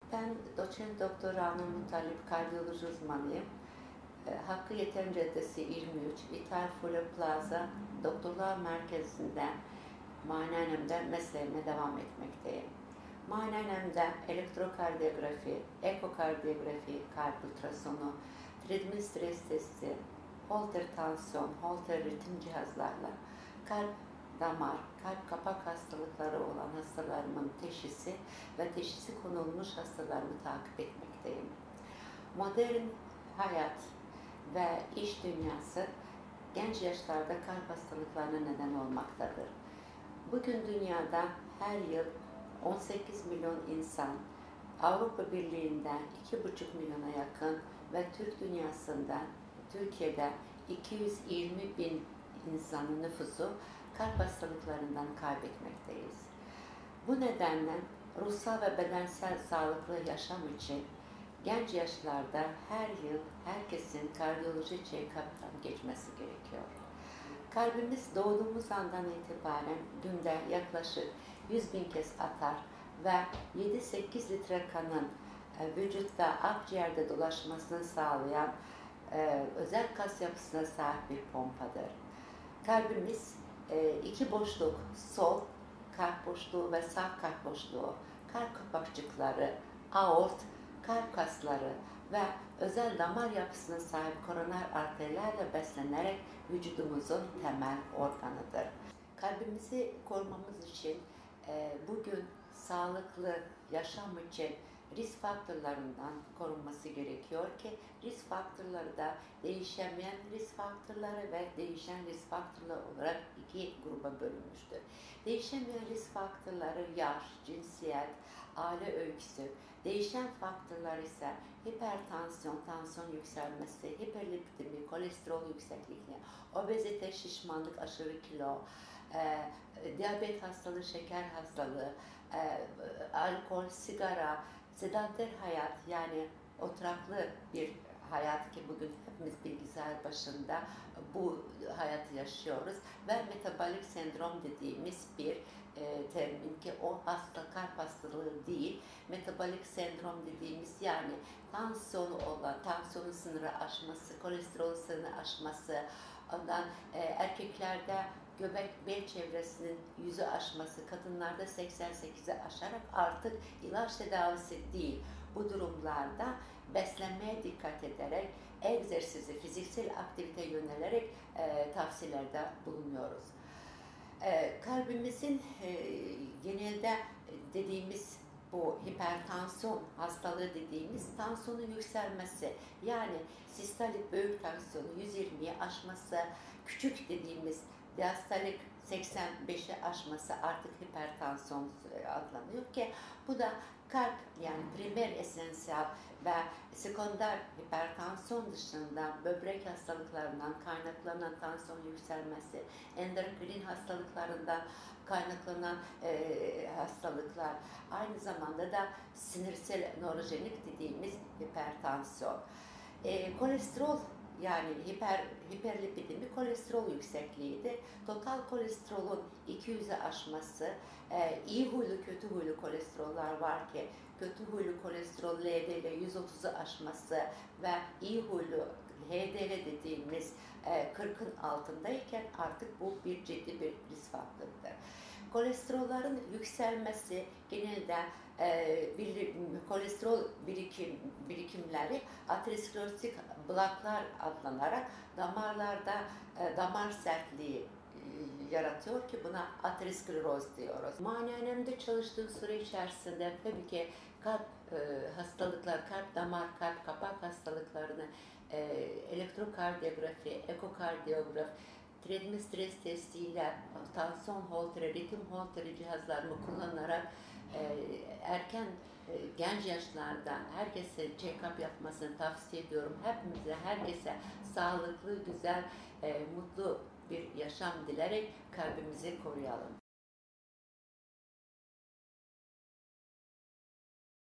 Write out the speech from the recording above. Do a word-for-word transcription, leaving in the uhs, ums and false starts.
Ben doçent doktor Rana Mutalip, kardiyoloji uzmanıyım. E, Hakkı Yeten Caddesi yirmi üç, İthal Fule Plaza Doktorlar Merkezi'nde muayenehanemde mesleğime devam etmekteyim. Muayenehanemde elektrokardiyografi, ekokardiyografi, kalp ultrasonu, treadmill stres testi, holter tansiyon, holter ritim cihazlarla kalp, damar, kalp kapak hastalıkları olan hastalarımın teşhisi ve teşhisi konulmuş hastalarımı takip etmekteyim. Modern hayat ve iş dünyası genç yaşlarda kalp hastalıklarına neden olmaktadır. Bugün dünyada her yıl on sekiz milyon insan, Avrupa Birliği'nde iki buçuk milyona yakın ve Türk dünyasında, Türkiye'de iki yüz yirmi bin insanın nüfusu kalp hastalıklarından kaybetmekteyiz. Bu nedenle ruhsal ve bedensel sağlıklı yaşam için genç yaşlarda her yıl herkesin kardiyoloji check-up'tan geçmesi gerekiyor. Kalbimiz doğduğumuz andan itibaren günde yaklaşık yüz bin kez atar ve yedi sekiz litre kanın vücutta, akciğerde dolaşmasını sağlayan e, özel kas yapısına sahip bir pompadır. Kalbimiz e, iki boşluk, sol kalp boşluğu ve sağ kalp boşluğu, kalp kapakçıkları, aort, kalp kasları ve özel damar yapısına sahip koroner arterlerle beslenerek vücudumuzun temel organıdır. Kalbimizi korumamız için e, bugün sağlıklı yaşam için risk faktörlerinden korunması gerekiyor ki risk faktörleri de değişemeyen risk faktörleri ve değişen risk faktörleri olarak iki gruba bölünmüştür. Değişemeyen risk faktörleri yaş, cinsiyet, aile öyküsü, değişen faktörler ise hipertansiyon, tansiyon yükselmesi, hiperlipidemi, kolesterol yüksekliği, obezite, şişmanlık, aşırı kilo, e, diyabet hastalığı, şeker hastalığı, e, alkol, sigara, sedanter hayat yani oturaklı bir hayat ki bugün hepimiz bilgisayar başında bu hayatı yaşıyoruz ve metabolik sendrom dediğimiz bir e, termin ki o hasta kalp hastalığı değil, metabolik sendrom dediğimiz yani tansiyonu olan, tansiyonun sınırı aşması, kolesterol sınırı aşması, ondan e, erkeklerde göbek bel çevresinin yüzü aşması, kadınlarda seksen sekize aşarak artık ilaç tedavisi değil. Bu durumlarda beslenmeye dikkat ederek, egzersizi, fiziksel aktivite yönelerek e, tavsiyelerde bulunuyoruz. E, kalbimizin e, genelde dediğimiz bu hipertansiyon hastalığı dediğimiz tansiyonun yükselmesi yani sistolik böğür tansiyonu yüz yirmiyi aşması, küçük dediğimiz diastolik seksen beşi aşması artık hipertansiyon adlanıyor ki bu da kalp yani primer esansiyel ve sekonder hipertansiyon dışında böbrek hastalıklarından kaynaklanan tansiyon yükselmesi, endokrin hastalıklarından kaynaklanan e, hastalıklar, aynı zamanda da sinirsel nörojenik dediğimiz hipertansiyon. E, kolesterol yani hiper, hiperlipidemi kolesterol yüksekliğidir. Total kolesterolün iki yüzü aşması, e, iyi huylu kötü huylu kolesteroller var ki kötü huylu kolesterol L D L yüz otuzu aşması ve iyi huylu H D L dediğimiz e, kırkın altındayken artık bu bir ciddi bir risk faktörüdür. Kolesterollerin yükselmesi genelde e, bir, kolesterol birikim, birikimleri aterosklerotik plaklar adlanarak damarlarda e, damar sertliği e, yaratıyor ki buna ateroskleroz diyoruz. Muayenehanemde çalıştığım süre içerisinde tabii ki kalp e, hastalıklar, kalp damar, kalp kapak hastalıklarını e, elektrokardiyografi, ekokardiyografi, treadmill stres testiyle tansiyon holteri, ritim holteri cihazlarımı kullanarak e, erken e, genç yaşlarda herkese check-up yapmasını tavsiye ediyorum. Hepimize, herkese sağlıklı, güzel, e, mutlu bir yaşam dilerek kalbimizi koruyalım.